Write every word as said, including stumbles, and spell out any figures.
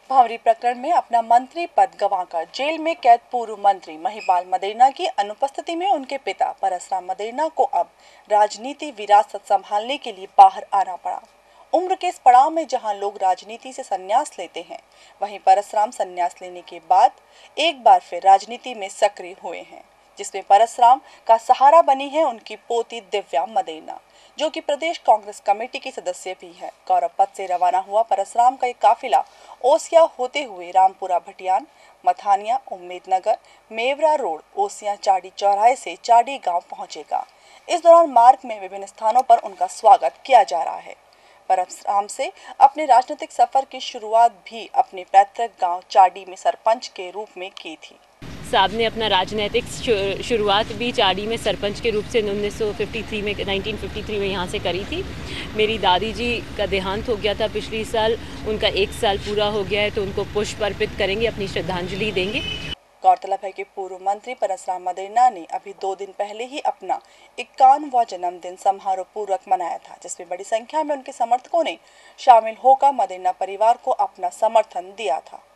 भावरी प्रकरण में अपना मंत्री पद गंवाकर जेल में कैद पूर्व मंत्री महिपाल मदेरणा की अनुपस्थिति में उनके पिता परसराम मदेरणा को अब राजनीति विरासत संभालने के लिए बाहर आना पड़ा। उम्र के इस पड़ाव में जहां लोग राजनीति से संन्यास लेते हैं, वहीं परसराम संन्यास लेने के बाद एक बार फिर राजनीति में सक्रिय हुए हैं, जिसमें परसराम का सहारा बनी है उनकी पोती दिव्या मदेरणा, जो कि प्रदेश कांग्रेस कमेटी की सदस्य भी है। गौरव पथ से रवाना हुआ परसराम का एक काफिला ओसिया होते हुए रामपुरा भटियान, मथानिया, उम्मेदनगर, मेवरा रोड, ओसिया चाड़ी चौराहे से चाड़ी गांव पहुंचेगा। इस दौरान मार्ग में विभिन्न स्थानों पर उनका स्वागत किया जा रहा है। परसराम से अपने राजनीतिक सफर की शुरुआत भी अपने पैतृक गांव चाड़ी में सरपंच के रूप में की थी। साहब ने अपना राजनीतिक शुरुआत भी चाड़ी में सरपंच के रूप से उन्नीस सौ तिरेपन में उन्नीस सौ तिरेपन में यहाँ से करी थी। मेरी दादी जी का देहांत हो गया था पिछले साल, उनका एक साल पूरा हो गया है, तो उनको पुष्प अर्पित करेंगे, अपनी श्रद्धांजलि देंगे। गौरतलब है कि पूर्व मंत्री परसराम मदेरणा ने अभी दो दिन पहले ही अपना इक्यावनवां जन्मदिन समारोह पूर्वक मनाया था, जिसमें बड़ी संख्या में उनके समर्थकों ने शामिल होकर मदेरणा परिवार को अपना समर्थन दिया था।